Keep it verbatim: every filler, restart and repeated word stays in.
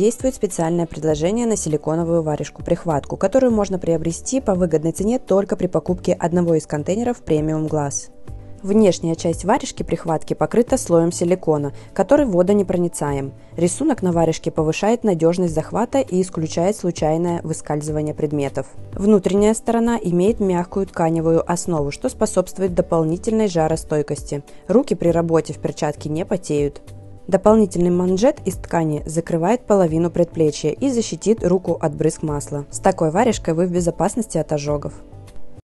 Действует специальное предложение на силиконовую варежку-прихватку, которую можно приобрести по выгодной цене только при покупке одного из контейнеров премиум глаз. Внешняя часть варежки-прихватки покрыта слоем силикона, который водонепроницаем. Рисунок на варежке повышает надежность захвата и исключает случайное выскальзывание предметов. Внутренняя сторона имеет мягкую тканевую основу, что способствует дополнительной жаростойкости. Руки при работе в перчатке не потеют. Дополнительный манжет из ткани закрывает половину предплечья и защитит руку от брызг масла. С такой варежкой вы в безопасности от ожогов.